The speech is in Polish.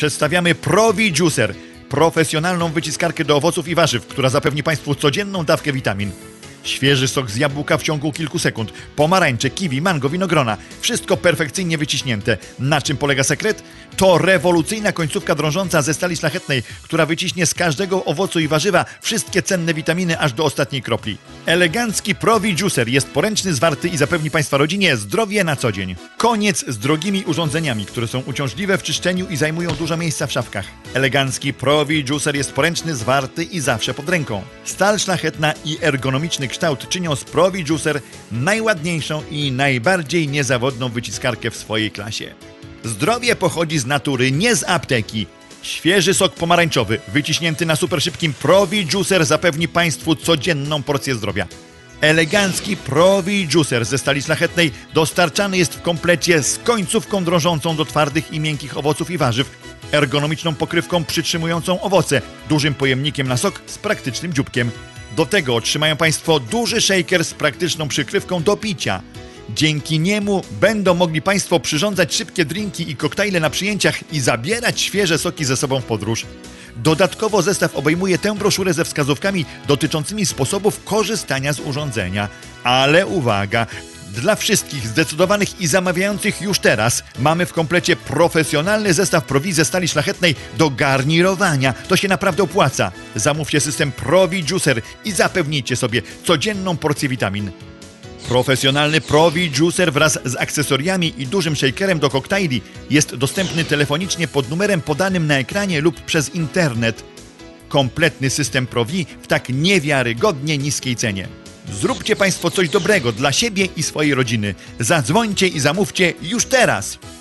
przedstawiamy Provi Juicer, profesjonalną wyciskarkę do owoców i warzyw, która zapewni Państwu codzienną dawkę witamin. Świeży sok z jabłka w ciągu kilku sekund, pomarańcze, kiwi, mango, winogrona. Wszystko perfekcyjnie wyciśnięte. Na czym polega sekret? To rewolucyjna końcówka drążąca ze stali szlachetnej, która wyciśnie z każdego owocu i warzywa wszystkie cenne witaminy aż do ostatniej kropli. Elegancki Provi Juicer jest poręczny, zwarty i zapewni Państwa rodzinie zdrowie na co dzień. Koniec z drogimi urządzeniami, które są uciążliwe w czyszczeniu i zajmują dużo miejsca w szafkach. Elegancki Provi Juicer jest poręczny, zwarty i zawsze pod ręką. Stal szlachetna i ergonomiczny kształt czynią z Provi Juicer najładniejszą i najbardziej niezawodną wyciskarkę w swojej klasie. Zdrowie pochodzi z natury, nie z apteki. Świeży sok pomarańczowy, wyciśnięty na super szybkim Provi Juicer zapewni Państwu codzienną porcję zdrowia. Elegancki Provi Juicer ze stali szlachetnej dostarczany jest w komplecie z końcówką drążącą do twardych i miękkich owoców i warzyw, ergonomiczną pokrywką przytrzymującą owoce, dużym pojemnikiem na sok z praktycznym dzióbkiem. Do tego otrzymają Państwo duży shaker z praktyczną przykrywką do picia. Dzięki niemu będą mogli Państwo przyrządzać szybkie drinki i koktajle na przyjęciach i zabierać świeże soki ze sobą w podróż. Dodatkowo zestaw obejmuje tę broszurę ze wskazówkami dotyczącymi sposobów korzystania z urządzenia. Ale uwaga! Dla wszystkich zdecydowanych i zamawiających już teraz mamy w komplecie profesjonalny zestaw Provi ze stali szlachetnej do garnirowania. To się naprawdę opłaca. Zamówcie system Provi Juicer i zapewnijcie sobie codzienną porcję witamin. Profesjonalny Provi Juicer wraz z akcesoriami i dużym shakerem do koktajli jest dostępny telefonicznie pod numerem podanym na ekranie lub przez internet. Kompletny system Provi w tak niewiarygodnie niskiej cenie. Zróbcie Państwo coś dobrego dla siebie i swojej rodziny. Zadzwońcie i zamówcie już teraz!